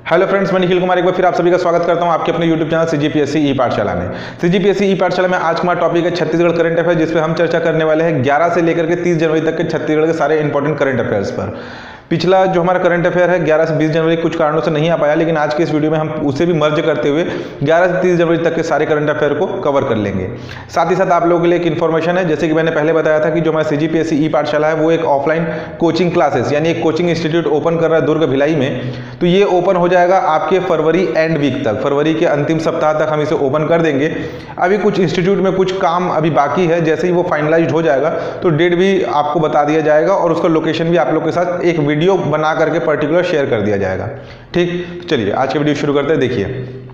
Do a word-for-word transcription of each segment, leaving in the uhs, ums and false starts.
Hello friends, मैं निखिल कुमार एक बार फिर आप सभी का स्वागत करता हूं आपके अपने यूट्यूब चैनल सीजीपीएससी ई पाठशाला में। सीजीपीएससी ई पाठशाला में आज हमारा टॉपिक है छत्तीसगढ़ करंट अफेयर, जिस पे हम चर्चा करने वाले हैं ग्यारह से लेकर के तीस जनवरी तक के छत्तीसगढ़ के सारे इंपॉर्टेंट करंट अफेयर्स पर। पिछला जो हमारा करंट अफेयर है ग्यारह से बीस जनवरी कुछ कारणों से नहीं आ पाया, लेकिन आज के इस वीडियो में हम उसे भी मर्ज करते हुए ग्यारह से तीस जनवरी तक के सारे करंट अफेयर को कवर कर लेंगे। साथ ही साथ आप लोगों के लिए एक इन्फॉर्मेशन है, जैसे कि मैंने पहले बताया था कि जो हमारा सीजीपीएससी ई पाठशाला है वो एक ऑफलाइन कोचिंग क्लासेस यानी एक कोचिंग इंस्टीट्यूट ओपन कर रहा है दुर्ग भिलाई में। तो ये ओपन हो जाएगा आपके फरवरी एंड वीक तक, फरवरी के अंतिम सप्ताह तक हम इसे ओपन कर देंगे। अभी कुछ इंस्टीट्यूट में कुछ काम अभी बाकी है, जैसे ही वो फाइनलाइज हो जाएगा तो डेट भी आपको बता दिया जाएगा और उसका लोकेशन भी आप लोग के साथ एक वीडियो बना करके पर्टिकुलर शेयर कर दिया जाएगा। ठीक, तो चलिए आज के वीडियो शुरू करते हैं। देखिए,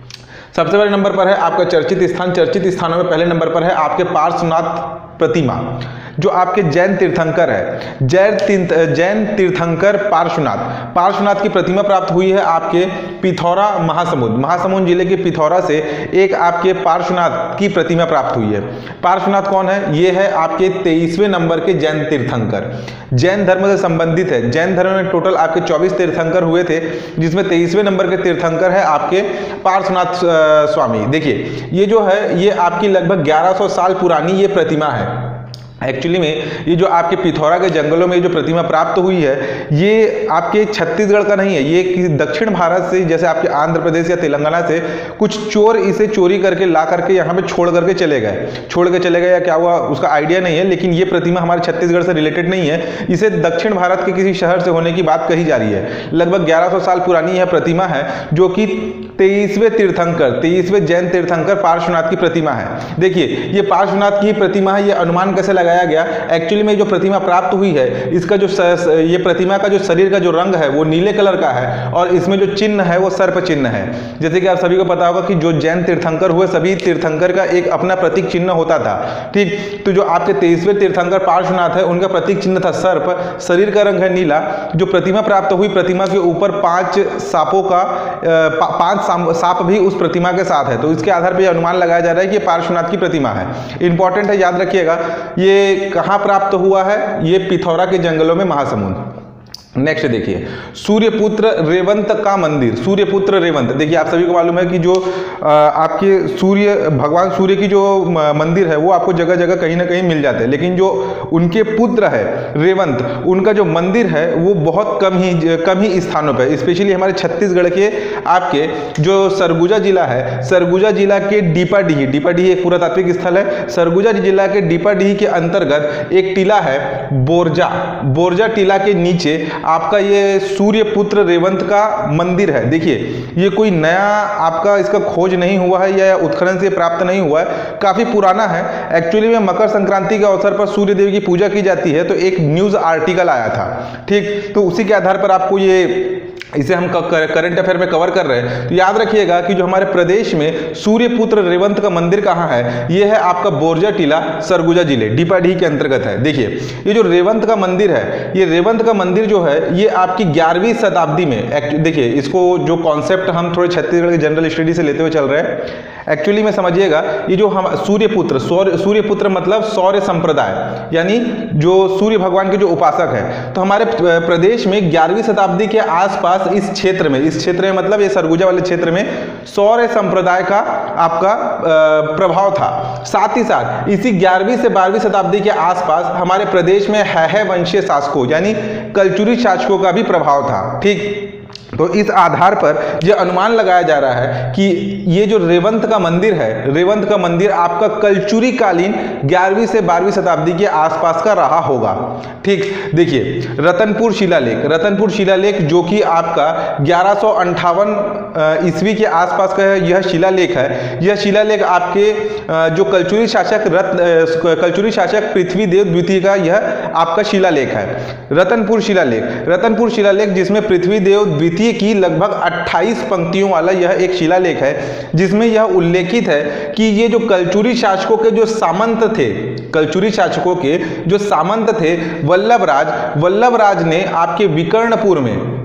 सबसे पहले नंबर पर है आपका चर्चित स्थान। चर्चित स्थानों में पहले नंबर पर है आपके पार्श्वनाथ प्रतिमा, जो आपके जैन तीर्थंकर है। जैन जैन तीर्थंकर पार्श्वनाथ पार्श्वनाथ की प्रतिमा प्राप्त हुई है आपके पिथौरा महासमुंद महासमुंद जिले के पिथौरा से एक आपके पार्श्वनाथ की प्रतिमा प्राप्त हुई है। पार्श्वनाथ कौन है? ये है आपके तेईसवें नंबर के जैन तीर्थंकर, जैन धर्म से संबंधित है। जैन धर्म में टोटल आपके चौबीस तीर्थंकर हुए थे, जिसमें तेईसवें नंबर के तीर्थंकर है आपके पार्श्वनाथ स्वामी। देखिए, ये जो है ये आपकी लगभग ग्यारह सौ साल पुरानी ये प्रतिमा है। एक्चुअली में ये जो आपके पिथौरा के जंगलों में जो प्रतिमा प्राप्त हुई है ये आपके छत्तीसगढ़ का नहीं है, ये किसी दक्षिण भारत से, जैसे आपके आंध्र प्रदेश या तेलंगाना से कुछ चोर इसे चोरी करके ला करके यहाँ पे छोड़ करके चले गए छोड़ के चले गए या क्या हुआ उसका आइडिया नहीं है, लेकिन ये प्रतिमा हमारे छत्तीसगढ़ से रिलेटेड नहीं है। इसे दक्षिण भारत के किसी शहर से होने की बात कही जा रही है। लगभग ग्यारह सौ साल पुरानी यह प्रतिमा है, जो कि तेईसवें तीर्थंकर तेईसवें जैन तीर्थंकर पार्श्वनाथ की प्रतिमा है। देखिए, ये पार्श्वनाथ की प्रतिमा है। ये अनुमान कैसे लगा गया? एक्चुअली में जो प्रतिमा प्राप्त हुई है इसका जो ये प्रतिमा का जो शरीर का जो रंग है वो नीले कलर का है और इसमें जो चिन्ह है वो सर्प चिन्ह है। जैसे कि आप सभी को पता होगा कि जो जैन तीर्थंकर हुए सभी तीर्थंकर का एक अपना प्रतीक चिन्ह होता था। ठीक, तो जो आपके तेईसवें तीर्थंकर पार्श्वनाथ है उनका प्रतीक चिन्ह था सर्प, शरीर का रंग है नीला। जो प्रतिमा प्राप्त हुई, प्रतिमा के ऊपर पांच सांपों का पांच सांप भी उस प्रतिमा के साथ है। तो इसके आधार पर अनुमान लगाया जा रहा है कि पार्श्वनाथ की प्रतिमा है। इंपॉर्टेंट है, याद रखिएगा। ये कहां प्राप्त हुआ है? ये पिथौरा के जंगलों में, महासमुंद। नेक्स्ट देखिए, सूर्यपुत्र रेवंत का मंदिर। सूर्यपुत्र रेवंत, देखिए आप सभी को मालूम है कि जो आपके सूर्य भगवान सूर्य की जो मंदिर है वो आपको जगह जगह कहीं ना कहीं मिल जाते हैं, लेकिन जो उनके पुत्र है रेवंत, उनका जो मंदिर है वो बहुत कम ही कम ही स्थानों पर, स्पेशली हमारे छत्तीसगढ़ के आपके जो सरगुजा जिला है, सरगुजा जिला के डीपाडीही डीपाडीही एक पुरातात्विक स्थल है। सरगुजा जिला के डीपाडीही के अंतर्गत एक टीला है बोरजा बोरजा टीला के नीचे आपका ये सूर्यपुत्र रेवंत का मंदिर है। देखिए, ये कोई नया आपका इसका खोज नहीं हुआ है या उत्खनन से प्राप्त नहीं हुआ है, काफी पुराना है। एक्चुअली में मकर संक्रांति के अवसर पर सूर्य देव की पूजा की जाती है, तो एक न्यूज आर्टिकल आया था। ठीक, तो उसी के आधार पर आपको ये इसे हम करंट अफेयर में कवर कर रहे हैं। तो याद रखिएगा कि जो हमारे प्रदेश में सूर्यपुत्र रेवंत का मंदिर कहाँ है? ये है आपका बोरजा टीला, सरगुजा जिले, डीपाडीही के अंतर्गत है। देखिए, ये जो रेवंत का मंदिर है, ये रेवंत का मंदिर जो है ये आपकी ग्यारहवीं शताब्दी में, देखिए इसको जो कॉन्सेप्ट हम थोड़े छत्तीसगढ़ के जनरल स्टडी से लेते हुए चल रहे हैं। एक्चुअली में समझिएगा, ये जो हम सूर्यपुत्र सौर्य सूर्यपुत्र मतलब सौर्य संप्रदाय, यानी जो सूर्य भगवान के जो उपासक है, तो हमारे प्रदेश में ग्यारहवीं शताब्दी के आसपास इस क्षेत्र में इस क्षेत्र में मतलब ये सरगुजा वाले क्षेत्र में सौर्य संप्रदाय का आपका प्रभाव था। साथ ही साथ इसी ग्यारहवीं से बारहवीं शताब्दी के आसपास हमारे प्रदेश में है वंशीय शासकों यानी कलचुरी शासकों का भी प्रभाव था। ठीक, तो इस आधार पर यह अनुमान लगाया जा रहा है कि ये जो रेवंत का मंदिर है, रेवंत का मंदिर आपका कलचुरी कालीन ग्यारहवीं से बारहवीं शताब्दी के आसपास का रहा होगा। ठीक, देखिए रतनपुर शिलालेख रतनपुर शिलालेख जो कि आपका ग्यारह सौ अंठावन ईस्वी के आसपास का है, यह शिलालेख है। यह शिलालेख आपके जो कलचुरी शासक रत्न कलचुरी शासक पृथ्वीदेव द्वितीय का यह आपका शिलालेख है, रतनपुर शिलालेख रतनपुर शिलालेख जिसमें पृथ्वीदेव द्वितीय की लगभग अट्ठाईस पंक्तियों वाला यह एक शिलालेख है, जिसमें यह उल्लेखित है कि ये जो कलचुरी शासकों के जो सामंत थे कलचुरी शासकों के जो सामंत थे वल्लभराज वल्लभराज ने आपके विकर्णपुर में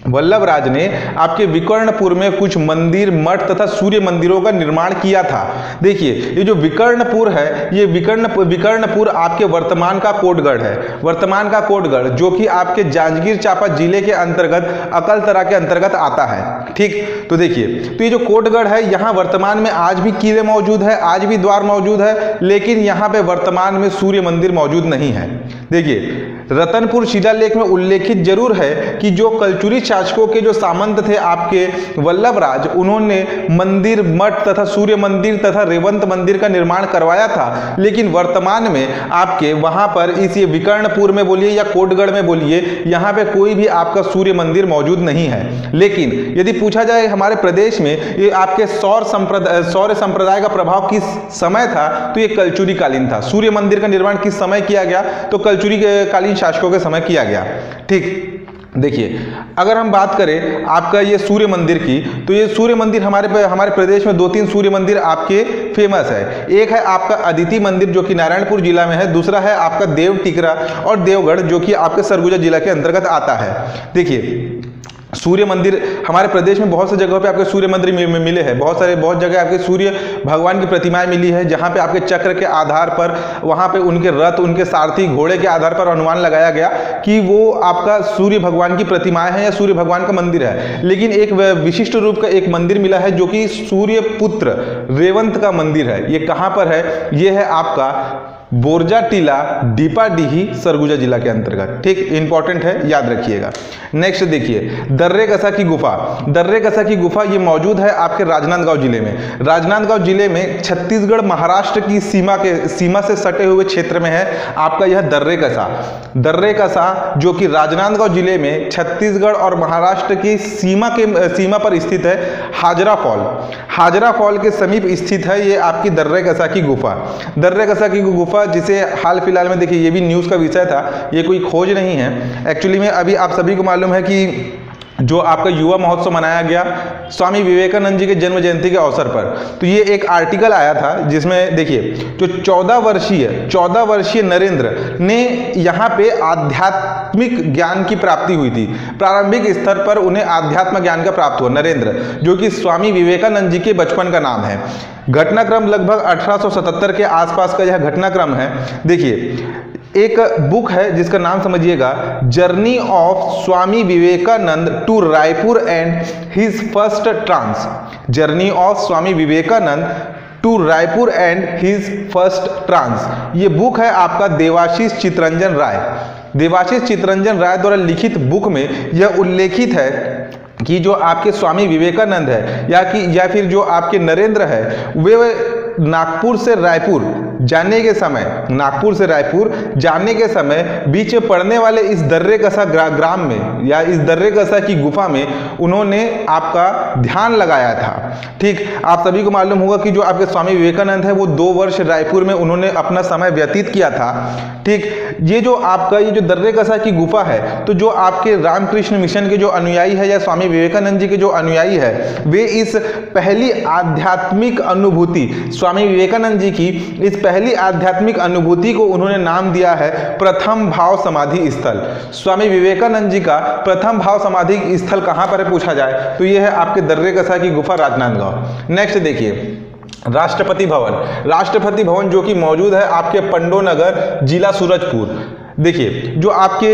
वल्लभ राज ने आपके विकर्णपुर में कुछ मंदिर, मठ तथा सूर्य मंदिरों का निर्माण किया था। देखिए ये जो विकर्णपुर है, ये विकर्ण विकर्णपुर आपके वर्तमान का कोटगढ़ है, वर्तमान का कोटगढ़ जो कि आपके जांजगीर चांपा जिले के अंतर्गत अकलतरा के अंतर्गत आता है। ठीक, तो देखिए तो ये जो कोटगढ़ है, यहाँ वर्तमान में आज भी किले मौजूद है, आज भी द्वार मौजूद है, लेकिन यहाँ पे वर्तमान में सूर्य मंदिर मौजूद नहीं है। देखिए रतनपुर शिलालेख में उल्लेखित जरूर है कि जो कलचुरी शासकों के जो सामंत थे आपके वल्लभ राज, उन्होंने मंदिर, मठ तथा सूर्य मंदिर तथा रेवंत मंदिर का निर्माण करवाया था, लेकिन वर्तमान में आपके वहां पर इस ये विकर्णपुर में बोलिए या कोटगढ़ में बोलिए, यहाँ पे कोई भी आपका सूर्य मंदिर मौजूद नहीं है। लेकिन यदि पूछा जाए हमारे प्रदेश में ये आपके सौर संप्रदाय सौर्य संप्रदाय का प्रभाव किस समय था, तो ये कलचुरी कालीन था। सूर्य मंदिर का निर्माण किस समय किया गया, तो कलचुरी कालीन शासकों के समय किया गया। ठीक, देखिए अगर हम बात करें आपका ये सूर्य मंदिर की, तो ये सूर्य मंदिर हमारे हमारे प्रदेश में दो तीन सूर्य मंदिर आपके फेमस है। एक है आपका अदिति मंदिर जो कि नारायणपुर जिला में है, दूसरा है आपका देव टिकरा और देवगढ़ जो कि आपके सरगुजा जिला के अंतर्गत आता है। देखिए सूर्य मंदिर हमारे प्रदेश में बहुत सी जगहों पे आपके सूर्य मंदिर मिले हैं, बहुत सारे बहुत जगह आपके सूर्य भगवान की प्रतिमाएं मिली है, जहां पे आपके चक्र के आधार पर, वहां पे उनके रथ, उनके सारथी घोड़े के आधार पर अनुमान लगाया गया कि वो आपका सूर्य भगवान की प्रतिमाएं हैं या सूर्य भगवान का मंदिर है। लेकिन एक विशिष्ट रूप का एक मंदिर मिला है जो कि सूर्य पुत्र रेवंत का मंदिर है। ये कहाँ पर है, ये है आपका बोरजा टीला, दीपाडीही, सरगुजा जिला के अंतर्गत। ठीक, इंपॉर्टेंट है, याद रखिएगा। नेक्स्ट देखिए दर्रे कसा की गुफा। दर्रे कसा की गुफा ये मौजूद है आपके राजनांदगांव जिले में। राजनांदगांव जिले में छत्तीसगढ़ महाराष्ट्र की सीमा के सीमा से सटे हुए क्षेत्र में है आपका यह दर्रे कसा। दर्रे कसा जो कि राजनांदगांव जिले में छत्तीसगढ़ और महाराष्ट्र की सीमा के सीमा पर स्थित है। हाजरा फॉल, हाजरा फॉल के समीप स्थित है ये आपकी दर्रे कसा की गुफा। दर्रे कसा की गुफा जिसे हाल फिलहाल में देखिए ये भी न्यूज़ का विषय था, ये कोई खोज नहीं है एक्चुअली में। अभी आप सभी को मालूम है कि जो आपका युवा महोत्सव मनाया गया स्वामी विवेकानंद जी के जन्म जयंती के अवसर पर, तो ये एक आर्टिकल आया था जिसमें देखिए जो चौदह वर्षीय चौदह वर्षीय नरेंद्र ने यहाँ पे आध्यात्मिक ज्ञान की प्राप्ति हुई थी। प्रारंभिक स्तर पर उन्हें आध्यात्म ज्ञान का प्राप्त हुआ। नरेंद्र जो कि स्वामी विवेकानंद जी के बचपन का नाम है। घटनाक्रम लगभग अठारह सौ सतहत्तर के आसपास का यह घटनाक्रम है। देखिए एक बुक है जिसका नाम समझिएगा, journey of Swami Vivekananda to Raipur and his first trance. Journey of Swami Vivekananda to Raipur and his first trance. ये बुक है आपका देवाशीष चितरंजन राय। देवाशीष चितरंजन राय द्वारा लिखित बुक में यह उल्लेखित है कि जो आपके स्वामी विवेकानंद है या कि या फिर जो आपके नरेंद्र है, वे नागपुर से रायपुर जाने के समय नागपुर से रायपुर जाने के समय बीच में पड़ने वाले इस दर्रे कसा ग्राम में या इस दर्रे कसा की गुफा में उन्होंने आपका ध्यान लगाया था। ठीक, आप सभी को मालूम होगा कि जो आपके स्वामी विवेकानंद है वो दो वर्ष रायपुर में उन्होंने अपना समय व्यतीत किया था। ठीक, ये जो आपका ये जो दर्रे कसा की गुफा है, तो जो आपके रामकृष्ण मिशन के जो अनुयायी है या स्वामी विवेकानंद जी के जो अनुयायी है, वे इस पहली आध्यात्मिक अनुभूति स्वामी विवेकानंद जी की इस पहली आध्यात्मिक अनुभूति को उन्होंने नाम दिया है प्रथम भाव समाधि स्थल। स्वामी विवेकानंद जी का प्रथम भाव समाधि स्थल कहां पर है पूछा जाए तो यह है आपके दर्रे कसा की गुफा, राजनांदगांव। नेक्स्ट देखिए राष्ट्रपति भवन। राष्ट्रपति भवन जो कि मौजूद है आपके पंडोनगर, जिला सूरजपुर। देखिए जो आपके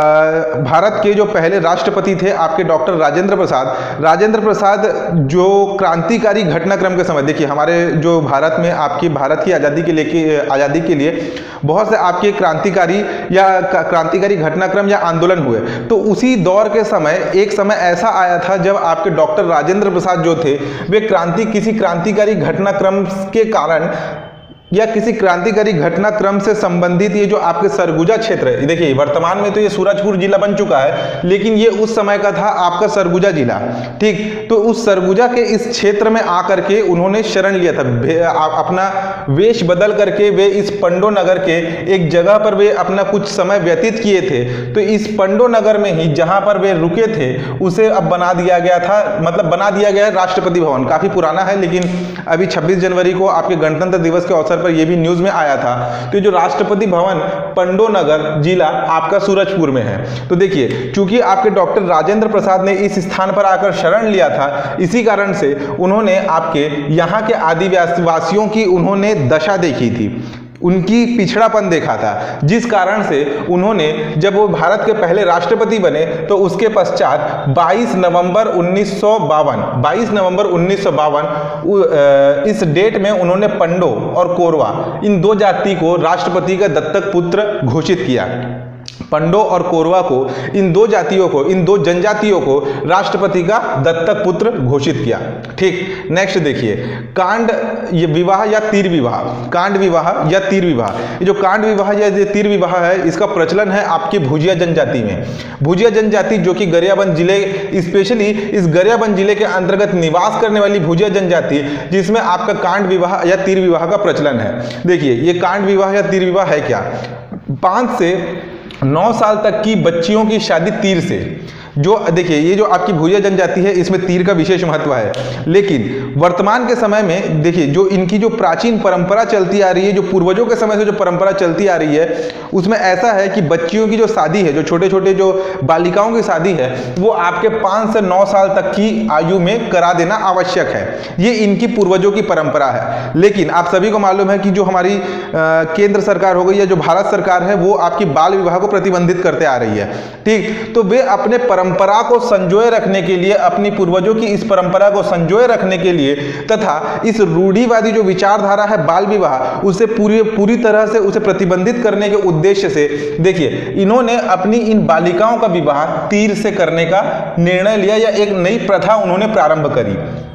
आ, भारत के जो पहले राष्ट्रपति थे आपके डॉक्टर राजेंद्र प्रसाद। राजेंद्र प्रसाद जो क्रांतिकारी घटनाक्रम के समय, देखिए हमारे जो भारत में आपकी भारत की आज़ादी के लिए आज़ादी के लिए बहुत से आपके क्रांतिकारी या क्रांतिकारी घटनाक्रम या आंदोलन हुए, तो उसी दौर के समय एक समय ऐसा आया था जब आपके डॉक्टर राजेंद्र प्रसाद जो थे वे क्रांति किसी क्रांतिकारी घटनाक्रम के कारण या किसी क्रांतिकारी घटनाक्रम से संबंधित ये जो आपके सरगुजा क्षेत्र है, देखिए वर्तमान में तो ये सूरजपुर जिला बन चुका है, लेकिन ये उस समय का था आपका सरगुजा जिला। ठीक, तो उस सरगुजा के इस क्षेत्र में आकर के उन्होंने शरण लिया था। अपना वेश बदल करके वे इस पंडो नगर के एक जगह पर वे अपना कुछ समय व्यतीत किए थे। तो इस पंडो नगर में ही जहां पर वे रुके थे उसे अब बना दिया गया था, मतलब बना दिया गया है राष्ट्रपति भवन। काफी पुराना है, लेकिन अभी छब्बीस जनवरी को आपके गणतंत्र दिवस के अवसर अवसर पर यह भी न्यूज में आया था। तो जो राष्ट्रपति भवन पंडो नगर जिला आपका सूरजपुर में है। तो देखिए, चूंकि आपके डॉक्टर राजेंद्र प्रसाद ने इस स्थान पर आकर शरण लिया था, इसी कारण से उन्होंने आपके यहाँ के आदिवासियों की उन्होंने दशा देखी थी, उनकी पिछड़ापन देखा था, जिस कारण से उन्होंने जब वो भारत के पहले राष्ट्रपति बने तो उसके पश्चात बाईस नवंबर उन्नीस सौ बावन बाईस नवंबर उन्नीस सौ बावन इस डेट में उन्होंने पंडो और कोरवा इन दो जाति को राष्ट्रपति का दत्तक पुत्र घोषित किया। पंडो और कोरवा को, इन दो जातियों को, इन दो जनजातियों को राष्ट्रपति का दत्तक पुत्र घोषित किया। ठीक, नेक्स्ट देखिए, कांड ये विवाह या तीर विवाह, कांड विवाह या तीर विवाह। ये जो कांड विवाह या ये तीर विवाह है, इसका प्रचलन है आपकी भुजिया जनजाति में। भुजिया जनजाति जो कि गरियाबंद जिले, स्पेशली इस गरियाबंद जिले के अंतर्गत निवास करने वाली भुजिया जनजाति, जिसमें आपका कांड विवाह या तीर विवाह का प्रचलन है। देखिए, ये कांड विवाह या तीर विवाह है क्या? पाँच से नौ साल तक की बच्चियों की शादी तीर से, जो देखिए ये जो आपकी भुजिया जनजाति है इसमें तीर का विशेष महत्व है। लेकिन वर्तमान के समय में देखिए, जो इनकी जो प्राचीन परंपरा चलती आ रही है, जो पूर्वजों के समय से जो परंपरा चलती आ रही है, उसमें ऐसा है कि बच्चियों की जो शादी है, जो छोटे छोटे जो बालिकाओं की शादी है, वो आपके पाँच से नौ साल तक की आयु में करा देना आवश्यक है। ये इनकी पूर्वजों की परंपरा है। लेकिन आप सभी को मालूम है कि जो हमारी आ, केंद्र सरकार हो गई या जो भारत सरकार है, वो आपकी बाल विवाह को प्रतिबंधित करते आ रही है। ठीक, तो वे अपने परंपरा को संजोए रखने के लिए, अपनी पूर्वजों की इस परंपरा को संजोए रखने के लिए तथा इस रूढ़िवादी जो विचारधारा है बाल विवाह, उसे पूरी पूरी तरह से उसे प्रतिबंधित करने के उद्देश्य से देखिए, इन्होंने अपनी इन बालिकाओं का विवाह तीर से करने का निर्णय लिया या एक नई प्रथा उन्होंने प्रारंभ करी।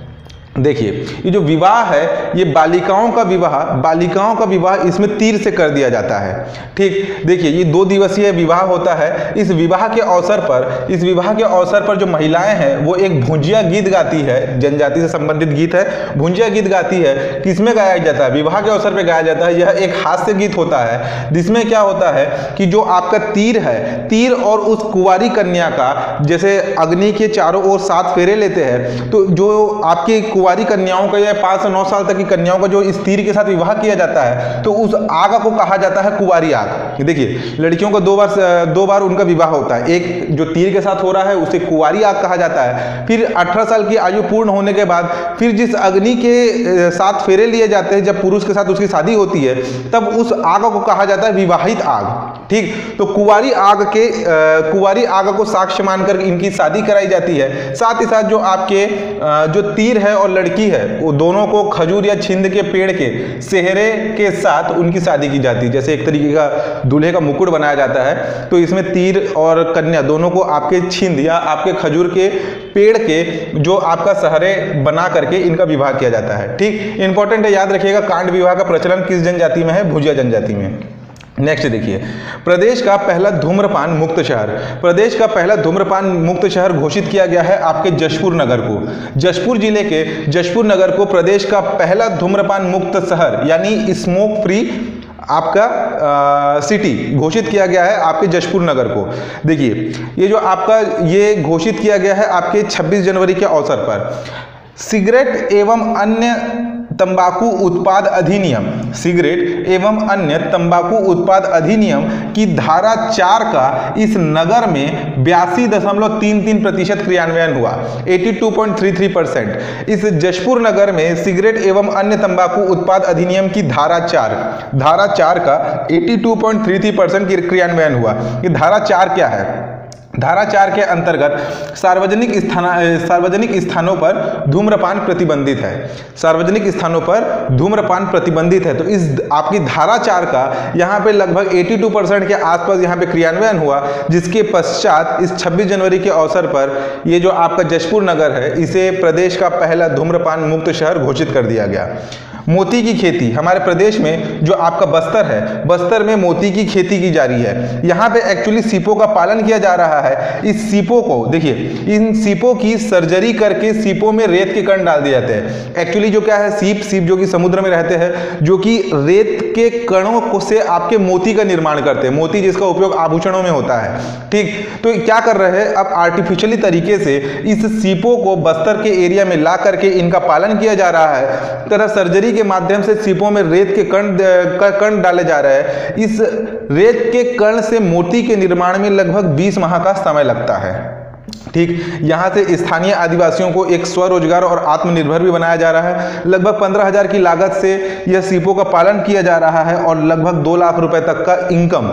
देखिए, ये जो विवाह है, ये बालिकाओं का विवाह बालिकाओं का विवाह इसमें तीर से कर दिया जाता है। ठीक, देखिए ये दो दिवसीय विवाह होता है। इस विवाह के अवसर पर इस विवाह के अवसर पर जो महिलाएं हैं वो एक भुजिया गीत गाती है, जनजाति से संबंधित गीत है, भुजिया गीत गाती है। किसमें गाया जाता है? विवाह के अवसर पर गाया जाता है। यह एक हास्य गीत होता है, जिसमें क्या होता है कि जो आपका तीर है, तीर और उस कुंवारी कन्या का, जैसे अग्नि के चारों ओर सात फेरे लेते हैं, तो जो आपके कुंवारी कन्याओं का या पांच से नौ साल तक की कन्याओं का जो इस तीर के साथ विवाह किया जाता है, तो उस आग को कहा जाता है कुंवारी आग। देखिए, लड़कियों का दो बार दो बार उनका विवाह होता है। एक जो तीर के साथ हो रहा है उसे कुंवारी आग कहा जाता है। फिर अठारह साल की आयु पूर्ण होने के बाद फिर जिस अग्नि के साथ फेरे लिए जाते हैं, जब पुरुष के साथ उसकी शादी होती है, तब उस आग को कहा जाता है विवाहित आग। ठीक, तो कुंवारी आग के कुंवारी आग को साक्ष्य मानकर इनकी शादी कराई जाती है। साथ ही साथ जो आपके जो तीर है और लड़की है, वो दोनों को खजूर या छिंद के पेड़ के सेहरे के साथ उनकी शादी की जाती है। जैसे एक तरीके का दूल्हे का मुकुट बनाया जाता है, तो इसमें तीर और कन्या दोनों को आपके छिंद या आपके खजूर के पेड़ के जो आपका सहरे बना करके इनका विवाह किया जाता है। ठीक, इंपॉर्टेंट है, याद रखिएगा। कांड विवाह का प्रचलन किस जनजाति में है? भुजिया जनजाति में। नेक्स्ट देखिए, प्रदेश का पहला धूम्रपान मुक्त शहर प्रदेश का पहला धूम्रपान मुक्त शहर घोषित किया गया है आपके जशपुर नगर को। जशपुर जिले के जशपुर नगर को प्रदेश का पहला धूम्रपान मुक्त शहर यानी स्मोक फ्री आपका आ, सिटी घोषित किया गया है आपके जशपुर नगर को। देखिए, ये जो आपका ये घोषित किया गया है आपके छब्बीस जनवरी के अवसर पर। सिगरेट एवं अन्य तंबाकू उत्पाद अधिनियम सिगरेट एवं अन्य तंबाकू उत्पाद अधिनियम की धारा चार का इस नगर में बयासी दशमलव तीन तीन प्रतिशत क्रियान्वयन हुआ, बयासी पॉइंट तीन तीन परसेंट। इस जशपुर नगर में सिगरेट एवं अन्य तंबाकू उत्पाद अधिनियम की धारा चार धारा चार का बयासी पॉइंट तीन तीन परसेंट क्रियान्वयन हुआ। ये धारा चार क्या है? धारा चार के अंतर्गत सार्वजनिक स्थान सार्वजनिक स्थानों पर धूम्रपान प्रतिबंधित है। सार्वजनिक स्थानों पर धूम्रपान प्रतिबंधित है। तो इस आपकी धारा चार का यहाँ पे लगभग बयासी परसेंट के आसपास यहाँ पे क्रियान्वयन हुआ, जिसके पश्चात इस छब्बीस जनवरी के अवसर पर ये जो आपका जशपुर नगर है, इसे प्रदेश का पहला धूम्रपान मुक्त शहर घोषित कर दिया गया। मोती की खेती हमारे प्रदेश में जो आपका बस्तर है, बस्तर में मोती की खेती की जा रही है। यहाँ पे एक्चुअली सीपों का पालन किया जा रहा है। इस सीपों को देखिए, इन सीपों की सर्जरी करके सीपों में रेत के कण डाल दिए जाते हैं। एक्चुअली जो क्या है, सीप सीप जो कि समुद्र में रहते हैं, जो कि रेत के कणों को से आपके मोती का निर्माण करते हैं, मोती जिसका उपयोग आभूषणों में होता है। ठीक, तो क्या कर रहे हैं, अब आर्टिफिशियली तरीके से इस सीपों को बस्तर के एरिया में ला करके इनका पालन किया जा रहा है, तथा सर्जरी के माध्यम से सीपों में रेत के कण कण डाले जा रहे हैं। इस रेत के कण से मोती के निर्माण में लगभग बीस माह का समय लगता है। ठीक, यहाँ से स्थानीय आदिवासियों को एक स्वरोजगार और आत्मनिर्भर भी बनाया जा रहा है। लगभग पंद्रह हजार की लागत से यह सीपों का पालन किया जा रहा है और लगभग दो लाख रुपए तक का इनकम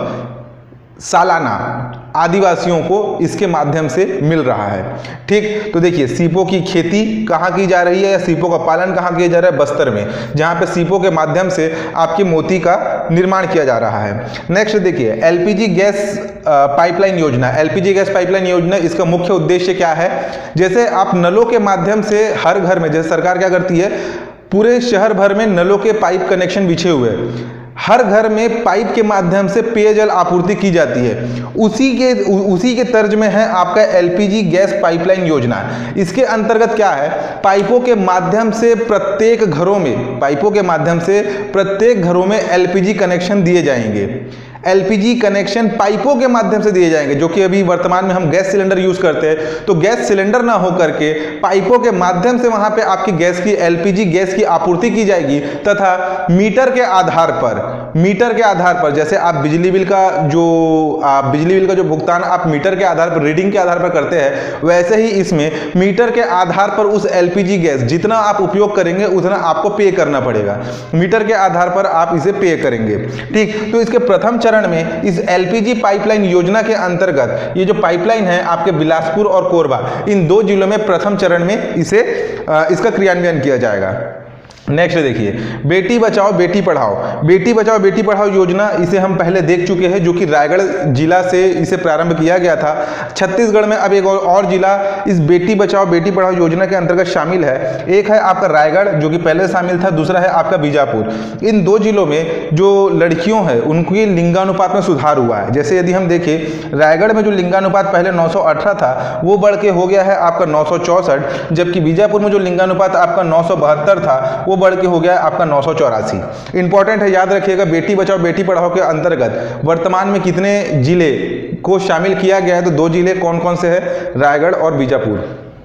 सालाना आदिवासियों को इसके माध्यम से मिल रहा है। ठीक, तो देखिए सीपों की खेती कहाँ की जा रही है या सीपों का पालन कहाँ किया जा रहा है? बस्तर में, जहाँ पे सीपों के माध्यम से आपके मोती का निर्माण किया जा रहा है। नेक्स्ट देखिए एलपीजी गैस पाइपलाइन योजना। एलपीजी गैस पाइपलाइन योजना, इसका मुख्य उद्देश्य क्या है? जैसे आप नलों के माध्यम से हर घर में, जैसे सरकार क्या करती है, पूरे शहर भर में नलों के पाइप कनेक्शन बिछे हुए हैं, हर घर में पाइप के माध्यम से पेयजल आपूर्ति की जाती है। उसी के उसी के तर्ज में है आपका एलपीजी गैस पाइपलाइन योजना। इसके अंतर्गत क्या है, पाइपों के माध्यम से प्रत्येक घरों में पाइपों के माध्यम से प्रत्येक घरों में एलपीजी कनेक्शन दिए जाएंगे। एलपीजी कनेक्शन पाइपों के माध्यम से दिए जाएंगे, जो कि अभी वर्तमान में हम गैस सिलेंडर यूज करते हैं, तो गैस सिलेंडर ना हो करके पाइपों के माध्यम से वहां पे आपकी गैस की एलपीजी गैस की आपूर्ति की जाएगी। तथा मीटर के आधार पर मीटर के आधार पर जैसे आप बिजली बिल का जो आप बिजली बिल का जो भुगतान आप मीटर के आधार पर, रीडिंग के आधार पर करते हैं, वैसे ही इसमें मीटर के आधार पर उस एलपीजी गैस जितना आप उपयोग करेंगे उतना आपको पे करना पड़ेगा। मीटर के आधार पर आप इसे पे करेंगे। ठीक, तो इसके प्रथम चरण में इस एलपीजी पाइपलाइन योजना के अंतर्गत ये जो पाइपलाइन है आपके बिलासपुर और कोरबा, इन दो जिलों में प्रथम चरण में इसे इसका क्रियान्वयन किया जाएगा। नेक्स्ट देखिए बेटी बचाओ बेटी पढ़ाओ। बेटी बचाओ बेटी पढ़ाओ योजना, इसे हम पहले देख चुके हैं, जो कि रायगढ़ जिला से इसे प्रारंभ किया गया था। छत्तीसगढ़ में अब एक और जिला इस बेटी बचाओ बेटी पढ़ाओ योजना के अंतर्गत शामिल है। एक है आपका रायगढ़, जो कि पहले शामिल था, दूसरा है आपका बीजापुर। इन दो जिलों में जो लड़कियों है उनके लिंगानुपात में सुधार हुआ है। जैसे यदि हम देखें, रायगढ़ में जो लिंगानुपात पहले नौ सौ अठारह था वो बढ़ के हो गया है आपका नौ सौ चौसठ, जबकि बीजापुर में जो लिंगानुपात आपका नौ सौ बहत्तर था वो बढ़ के हो गया है आपका नौ सौ चौरासी। इंपॉर्टेंट है, याद रखिएगा, बेटी बचाओ बेटी पढ़ाओ के अंतर्गत वर्तमान में कितने जिले को शामिल किया गया है? तो दो जिले कौन कौन से हैं? रायगढ़ और बीजापुर।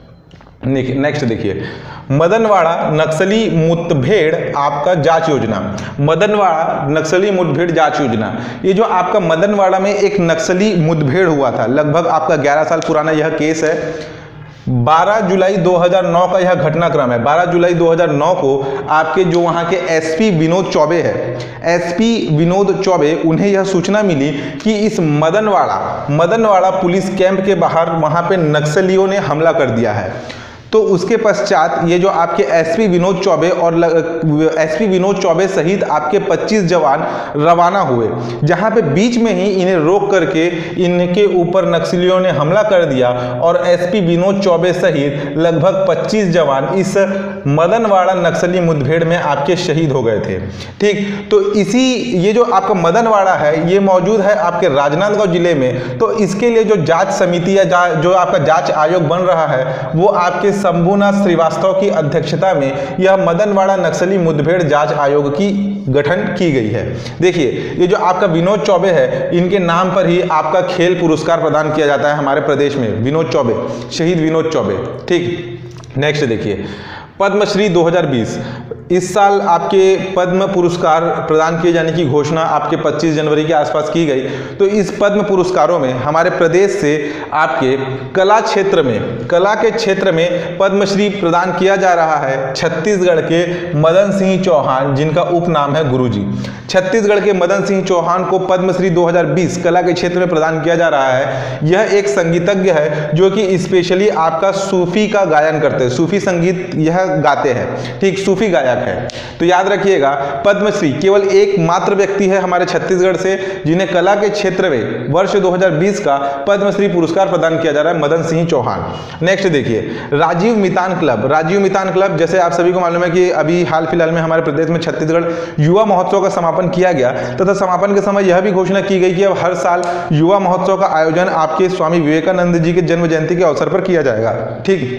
नेक्स्ट देखिए मदनवाड़ा नक्सली मुठभेड़ आपका जांच योजना। मदनवाड़ा नक्सली मुठभेड़ जांच योजना, ये जो आपका मदनवाड़ा में एक नक्सली मुठभेड़ हुआ था, लगभग आपका ग्यारह साल पुराना यह केस है। बारह जुलाई दो हज़ार नौ का यह घटनाक्रम है। बारह जुलाई दो हज़ार नौ को आपके जो वहाँ के एसपी विनोद चौबे है, एसपी विनोद चौबे, उन्हें यह सूचना मिली कि इस मदनवाड़ा मदनवाड़ा पुलिस कैंप के बाहर वहाँ पे नक्सलियों ने हमला कर दिया है। तो उसके पश्चात ये जो आपके एसपी विनोद चौबे और एसपी विनोद चौबे सहित आपके पच्चीस जवान रवाना हुए, जहां पे बीच में ही इन्हें रोक करके इनके ऊपर नक्सलियों ने हमला कर दिया और एसपी विनोद चौबे सहित लगभग पच्चीस जवान इस मदनवाड़ा नक्सली मुठभेड़ में आपके शहीद हो गए थे। ठीक, तो इसी ये जो आपका मदनवाड़ा है ये मौजूद है आपके राजनांदगांव जिले में। तो इसके लिए जो जांच समिति या जो आपका जांच आयोग बन रहा है वो आपके शंभुनाथ श्रीवास्तव की अध्यक्षता में यह मदनवाड़ा नक्सली मुठभेड़ जांच आयोग की गठन की गई है। देखिए ये जो आपका विनोद चौबे है, इनके नाम पर ही आपका खेल पुरस्कार प्रदान किया जाता है हमारे प्रदेश में, विनोद चौबे, शहीद विनोद चौबे। ठीक, नेक्स्ट देखिए पद्मश्री दो हज़ार बीस, इस साल आपके पद्म पुरस्कार प्रदान किए जाने की घोषणा आपके पच्चीस जनवरी के आसपास की गई। तो इस पद्म पुरस्कारों में हमारे प्रदेश से आपके कला क्षेत्र में कला के क्षेत्र में पद्मश्री प्रदान किया जा रहा है छत्तीसगढ़ के मदन सिंह चौहान, जिनका उपनाम है गुरुजी। छत्तीसगढ़ के मदन सिंह चौहान को पद्मश्री दो हज़ार बीस कला के क्षेत्र में प्रदान किया जा रहा है। यह एक संगीतज्ञ है जो कि स्पेशली आपका सूफी का गायन करते हैं, सूफी संगीत यह गाते हैं। ठीक, सूफी गायक है। तो याद रखिएगा पद्मश्री केवल एक मात्र व्यक्ति है हमारे छत्तीसगढ़ से जिन्हें कला के क्षेत्र में वर्ष दो हज़ार बीस का पद्मश्री पुरस्कार प्रदान किया जा रहा है, मदन सिंह चौहान। नेक्स्ट देखिए राजीव मितान क्लब। राजीव मितान क्लब, जैसे आप सभी को मालूम है कि अभी हाल फिलहाल में हमारे प्रदेश में छत्तीसगढ़ युवा महोत्सव का समापन किया गया, तथा समापन के समय यह भी घोषणा की गई कि अब हर साल युवा महोत्सव का आयोजन आपके स्वामी विवेकानंद जी के जन्म जयंती के अवसर पर किया जाएगा। ठीक,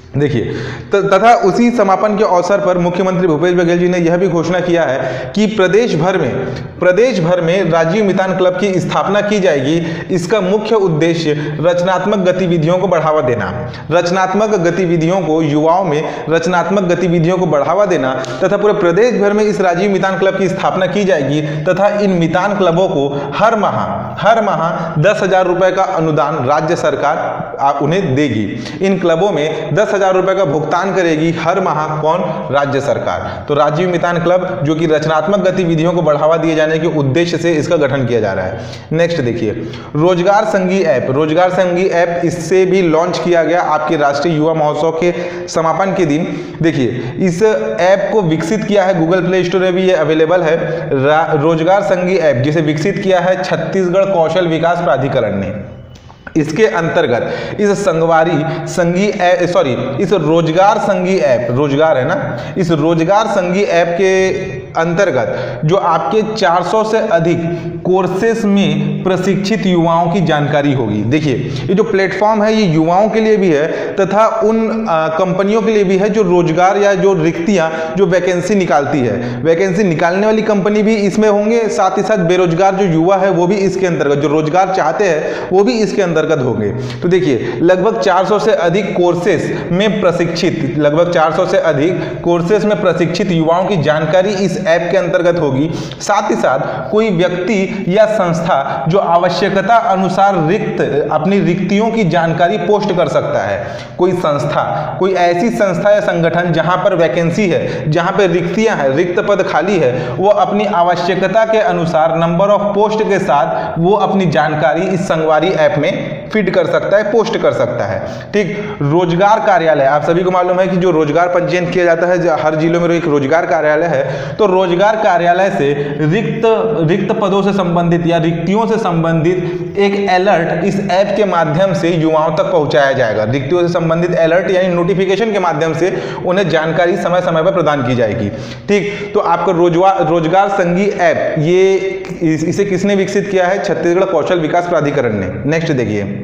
देखिए तथा उसी समापन के अवसर पर मुख्यमंत्री भूपेश बघेल जी ने यह भी घोषणा किया है कि प्रदेश भर में प्रदेश भर में राजीव मितान क्लब की स्थापना की जाएगी। इसका मुख्य उद्देश्य रचनात्मक गतिविधियों को बढ़ावा देना रचनात्मक गतिविधियों को युवाओं में रचनात्मक गतिविधियों को बढ़ावा देना तथा पूरे प्रदेश भर में इस राजीव मितान क्लब की स्थापना की जाएगी तथा इन मितान क्लबों को हर माह हर माह दस हजार रुपए का अनुदान राज्य सरकार उन्हें देगी। इन क्लबों में दस हजार रुपए का भुगतान करेगी हर माह कौन? राज्य सरकार। तो राजीव मितान क्लब जो कि रचनात्मक गतिविधियों को बढ़ावा दिए जाने के उद्देश्य से इसका गठन किया जा रहा है। नेक्स्ट देखिए रोजगार संगी ऐप रोजगार संगी ऐप इससे भी लॉन्च किया गया आपके राष्ट्रीय युवा महोत्सव के समापन के दिन। देखिए इस ऐप को विकसित किया है गूगल प्ले स्टोर में भी ये अवेलेबल है। रोजगार संगी ऐप जिसे विकसित किया है छत्तीसगढ़ कौशल विकास प्राधिकरण ने। इसके अंतर्गत इस संगवारी संगी सॉरी इस रोजगार संगी ऐप रोजगार है ना इस रोजगार संगी ऐप के अंतर्गत जो आपके चार सौ से अधिक कोर्सेस में प्रशिक्षित युवाओं की जानकारी होगी। देखिए ये जो प्लेटफॉर्म है ये युवाओं के लिए भी है तथा उन कंपनियों के लिए भी है जो रोजगार या जो रिक्तियां जो वैकेंसी निकालती है। वैकेंसी निकालने वाली कंपनी भी इसमें होंगे, साथ ही साथ बेरोजगार जो युवा है वो भी इसके अंतर्गत, जो रोजगार चाहते हैं वो भी इसके अंतर्गत होंगे। तो देखिए लगभग चार सौ से अधिक कोर्सेस में प्रशिक्षित लगभग चार सौ से अधिक कोर्सेस में प्रशिक्षित युवाओं की जानकारी इस ऐप के अंतर्गत होगी। साथ ही साथ कोई व्यक्ति या संस्था जो आवश्यकता अनुसार रिक्त अपनी रिक्तियों की जानकारी पोस्ट कर सकता है। कोई संस्था कोई ऐसी संस्था या संगठन जहां पर वैकेंसी है, जहां पर रिक्तियां हैं, रिक्त पद खाली है, वो अपनी आवश्यकता के अनुसार नंबर ऑफ पोस्ट के साथ वो अपनी जानकारी इस संगवारी ऐप में फीड कर सकता है, पोस्ट कर सकता है। ठीक, रोजगार कार्यालय आप सभी को मालूम है कि जो रोजगार पंजीयन किया जाता है हर जिलों में एक रोजगार कार्यालय है। तो रोजगार कार्यालय से रिक्त रिक्त पदों से संबंधित या रिक्तियों से संबंधित एक अलर्ट इस ऐप के माध्यम से युवाओं तक पहुंचाया जाएगा। रिक्तियों से संबंधित अलर्ट यानी नोटिफिकेशन के माध्यम से उन्हें जानकारी समय समय पर प्रदान की जाएगी। ठीक, तो आपका रोजगार रोजगार संगी ऐप ये इसे किसने विकसित किया है? छत्तीसगढ़ कौशल विकास प्राधिकरण ने। नेक्स्ट देखिए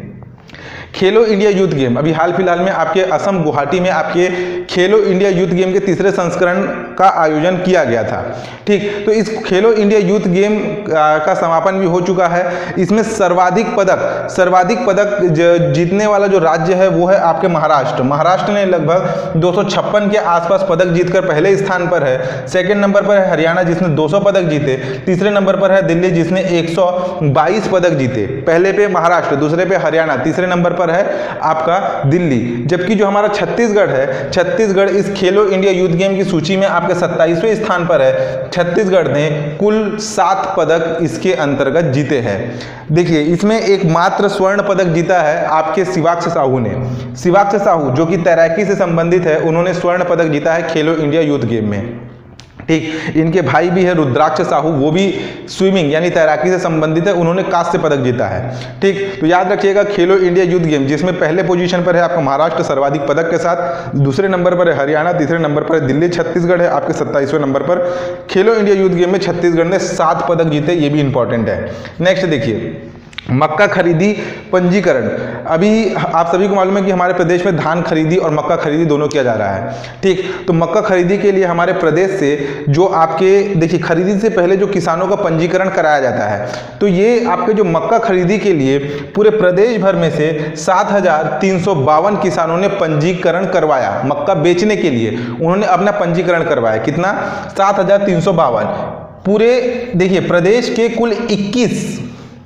खेलो इंडिया यूथ गेम। अभी हाल फिलहाल में आपके असम गुवाहाटी में आपके खेलो इंडिया यूथ गेम के तीसरे संस्करण का आयोजन किया गया था। ठीक, तो इस खेलो इंडिया यूथ गेम का समापन भी हो चुका है। इसमें सर्वाधिक पदक सर्वाधिक पदक जीतने वाला जो राज्य है वो है आपके महाराष्ट्र। महाराष्ट्र ने लगभग दो सौ छप्पन के आसपास पदक जीतकर पहले स्थान पर है। सेकेंड नंबर पर है हरियाणा जिसने दो सौ पदक जीते। तीसरे नंबर पर है दिल्ली जिसने एक सौ बाईस पदक जीते। पहले पे महाराष्ट्र, दूसरे पे हरियाणा, तीसरे नंबर है आपका दिल्ली। जबकि जो हमारा छत्तीसगढ़ है, छत्तीसगढ़ इस खेलो इंडिया यूथ गेम की सूची में आपके सत्ताईसवें स्थान पर है। छत्तीसगढ़ ने कुल सात पदक इसके अंतर्गत जीते हैं। देखिए इसमें एक मात्र स्वर्ण पदक जीता है आपके शिवाक्ष साहू ने। शिवाक्ष साहू जो कि तैराकी से संबंधित है, उन्होंने स्वर्ण पदक जीता है खेलो इंडिया यूथ गेम में। ठीक, इनके भाई भी है रुद्राक्ष साहू, वो भी स्विमिंग यानी तैराकी से संबंधित है, उन्होंने कांस्य पदक जीता है। ठीक, तो याद रखिएगा खेलो इंडिया यूथ गेम जिसमें पहले पोजीशन पर है आपका महाराष्ट्र सर्वाधिक पदक के साथ, दूसरे नंबर पर है हरियाणा, तीसरे नंबर पर है दिल्ली, छत्तीसगढ़ है आपके सत्ताईसवें नंबर पर। खेलो इंडिया यूथ गेम में छत्तीसगढ़ ने सात पदक जीते, ये भी इंपॉर्टेंट है। नेक्स्ट देखिए मक्का खरीदी पंजीकरण। अभी आप सभी को मालूम है कि हमारे प्रदेश में धान खरीदी और मक्का खरीदी दोनों किया जा रहा है। ठीक, तो मक्का खरीदी के लिए हमारे प्रदेश से जो आपके देखिए खरीदी से पहले जो किसानों का पंजीकरण कराया जाता है, तो ये आपके जो मक्का खरीदी के लिए पूरे प्रदेश भर में से सात हजार तीन सौ बावन किसानों ने पंजीकरण करवाया। मक्का बेचने के लिए उन्होंने अपना पंजीकरण करवाया। कितना? सात हजार तीन सौ बावन। पूरे देखिए प्रदेश के कुल इक्कीस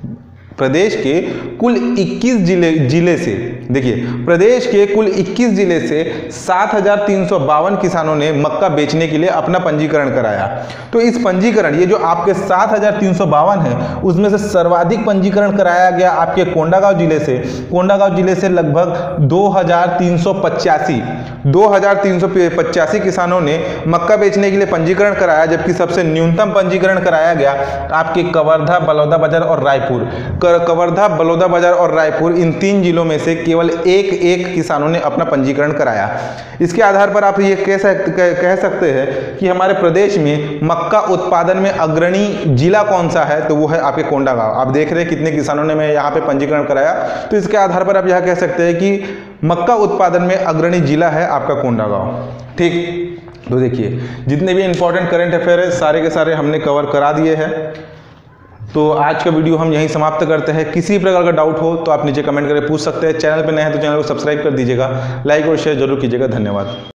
प्रदेश के कुल इक्कीस जिले जिले से देखिए प्रदेश के कुल इक्कीस जिले से सात हजार तीन सौ बावन किसानों ने मक्का बेचने के लिए अपना पंजीकरण कराया। तो इस पंजीकरण ये जो आपके सात हजार तीन सौ बावन है उसमें से सर्वाधिक पंजीकरण कराया गया आपके कोंडागांव जिले से। कोंडागांव जिले से लगभग दो हजार तीन सौ पचासी दो हजार तीन सौ पचासी किसानों ने मक्का बेचने के लिए पंजीकरण कराया। जबकि सबसे न्यूनतम पंजीकरण कराया गया आपके कवर्धा, बलौदा बाजार और रायपुर। कवर्धा, बलौदाबाजार और रायपुर, इन तीन जिलों में से केवल एक एक किसानों ने अपना पंजीकरण कराया। इसके आधार पर आप ये कह सकते कह सकते हैं कि हमारे प्रदेश में मक्का उत्पादन में अग्रणी जिला कौन सा है, तो वो है आपके कोंडागांव। आप देख रहे हैं कितने किसानों ने मैं यहाँ पे पंजीकरण कराया, तो इसके आधार पर आप यह कह सकते हैं कि मक्का उत्पादन में अग्रणी जिला है आपका कोंडागांव। ठीक, तो देखिए जितने भी इंपॉर्टेंट करंट अफेयर है सारे के सारे हमने कवर करा दिए हैं। तो आज का वीडियो हम यहीं समाप्त करते हैं। किसी प्रकार का डाउट हो तो आप नीचे कमेंट करके पूछ सकते हैं। चैनल पर नए हैं तो चैनल को सब्सक्राइब कर दीजिएगा, लाइक और शेयर जरूर कीजिएगा। धन्यवाद।